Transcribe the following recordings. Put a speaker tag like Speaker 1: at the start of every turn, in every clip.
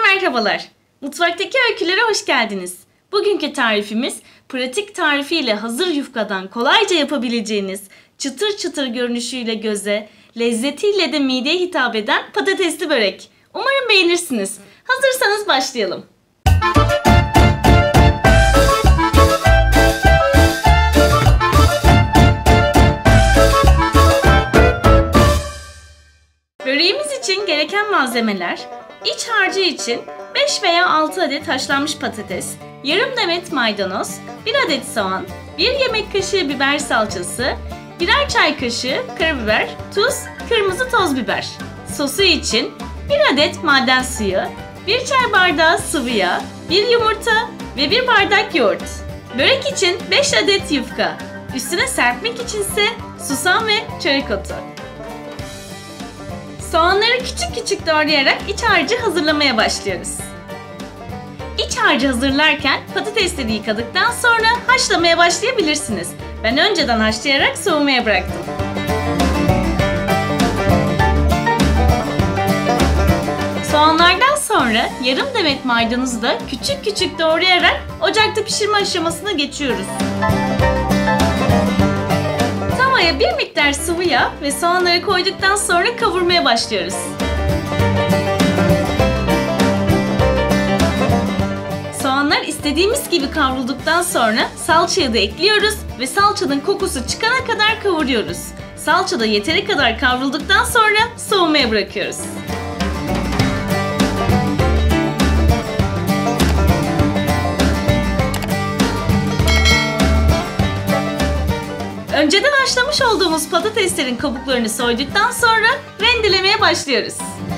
Speaker 1: Merhabalar. Mutfaktaki öykülere hoş geldiniz. Bugünkü tarifimiz pratik tarifiyle hazır yufkadan kolayca yapabileceğiniz, çıtır çıtır görünüşüyle göze, lezzetiyle de mideye hitap eden patatesli börek. Umarım beğenirsiniz. Hazırsanız başlayalım. Böreğimiz için gereken malzemeler: İç harcı için 5 veya 6 adet haşlanmış patates, yarım demet maydanoz, 1 adet soğan, 1 yemek kaşığı biber salçası, birer çay kaşığı karabiber, tuz, kırmızı toz biber. Sosu için 1 adet maden suyu, 1 çay bardağı sıvı yağ, 1 yumurta ve 1 bardak yoğurt. Börek için 5 adet yufka. Üstüne serpmek içinse susam ve çörek otu. Soğanları küçük küçük doğrayarak iç harcı hazırlamaya başlıyoruz. İç harcı hazırlarken patatesleri yıkadıktan sonra haşlamaya başlayabilirsiniz. Ben önceden haşlayarak soğumaya bıraktım. Soğanlardan sonra yarım demet maydanozu da küçük küçük doğrayarak ocakta pişirme aşamasına geçiyoruz. Tavaya bir miktar sıvı yağ ve soğanları koyduktan sonra kavurmaya başlıyoruz. Soğanlar istediğimiz gibi kavrulduktan sonra salçayı da ekliyoruz ve salçanın kokusu çıkana kadar kavuruyoruz. Salça da yeteri kadar kavrulduktan sonra soğumaya bırakıyoruz. Önceden haşlamış olduğumuz patateslerin kabuklarını soyduktan sonra rendelemeye başlıyoruz.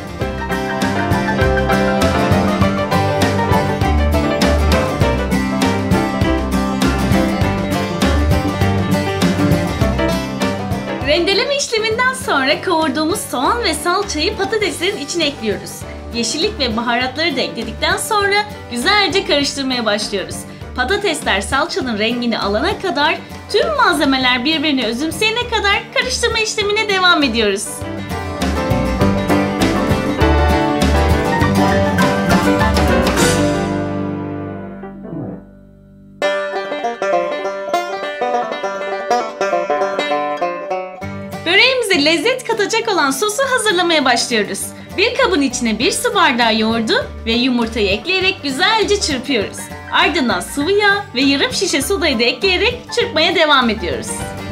Speaker 1: Rendeleme işleminden sonra kavurduğumuz soğan ve salçayı patateslerin içine ekliyoruz. Yeşillik ve baharatları da ekledikten sonra güzelce karıştırmaya başlıyoruz. Patatesler salçanın rengini alana kadar, tüm malzemeler birbirine özümseyene kadar karıştırma işlemine devam ediyoruz. Böreğimize lezzet katacak olan sosu hazırlamaya başlıyoruz. Bir kabın içine 1 su bardağı yoğurdu ve yumurtayı ekleyerek güzelce çırpıyoruz. Ardından sıvı yağ ve yarım şişe sodayı da ekleyerek çırpmaya devam ediyoruz.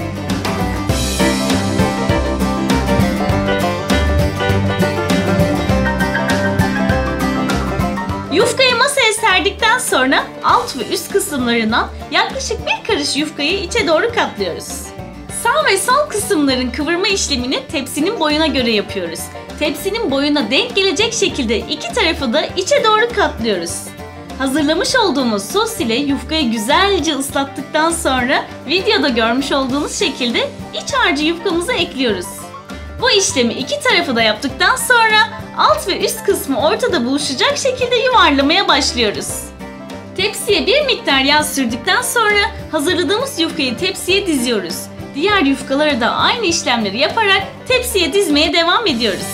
Speaker 1: Yufkayı masaya serdikten sonra alt ve üst kısımlarından yaklaşık 1 karış yufkayı içe doğru katlıyoruz. Sağ ve sol kısımların kıvırma işlemini tepsinin boyuna göre yapıyoruz. Tepsinin boyuna denk gelecek şekilde iki tarafı da içe doğru katlıyoruz. Hazırlamış olduğumuz sos ile yufkayı güzelce ıslattıktan sonra videoda görmüş olduğunuz şekilde iç harcı yufkamıza ekliyoruz. Bu işlemi iki tarafı da yaptıktan sonra alt ve üst kısmı ortada buluşacak şekilde yuvarlamaya başlıyoruz. Tepsiye bir miktar yağ sürdükten sonra hazırladığımız yufkayı tepsiye diziyoruz. Diğer yufkaları da aynı işlemleri yaparak tepsiye dizmeye devam ediyoruz.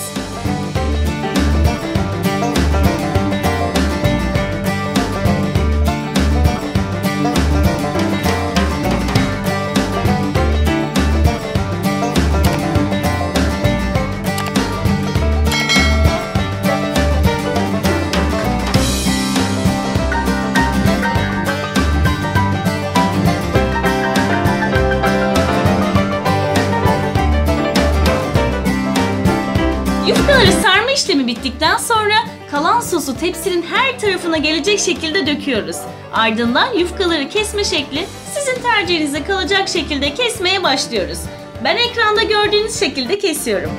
Speaker 1: Yufkaları sarma işlemi bittikten sonra kalan sosu tepsinin her tarafına gelecek şekilde döküyoruz. Ardından yufkaları kesme şekli sizin tercihinize kalacak şekilde kesmeye başlıyoruz. Ben ekranda gördüğünüz şekilde kesiyorum.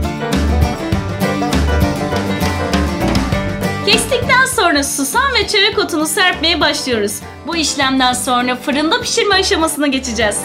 Speaker 1: Kestikten sonra susam ve çörek otunu serpmeye başlıyoruz. Bu işlemden sonra fırında pişirme aşamasına geçeceğiz.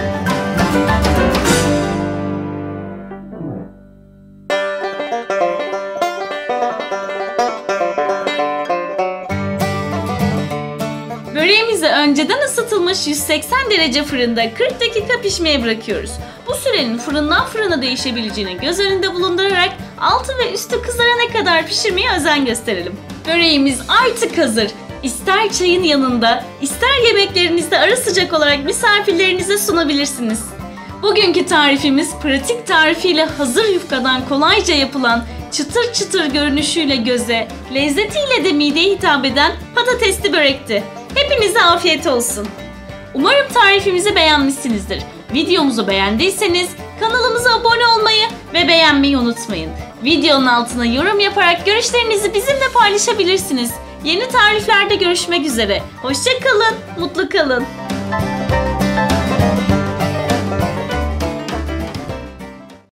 Speaker 1: Böreğimizi önceden ısıtılmış 180 derece fırında 40 dakika pişmeye bırakıyoruz. Bu sürenin fırından fırına değişebileceğini göz önünde bulundurarak altı ve üstü kızarana kadar pişirmeye özen gösterelim. Böreğimiz artık hazır. İster çayın yanında, ister yemeklerinizde ara sıcak olarak misafirlerinize sunabilirsiniz. Bugünkü tarifimiz pratik tarifiyle hazır yufkadan kolayca yapılan, çıtır çıtır görünüşüyle göze, lezzetiyle de mideye hitap eden patatesli börekti. Hepinize afiyet olsun. Umarım tarifimizi beğenmişsinizdir. Videomuzu beğendiyseniz kanalımıza abone olmayı ve beğenmeyi unutmayın. Videonun altına yorum yaparak görüşlerinizi bizimle paylaşabilirsiniz. Yeni tariflerde görüşmek üzere. Hoşça kalın, mutlu kalın.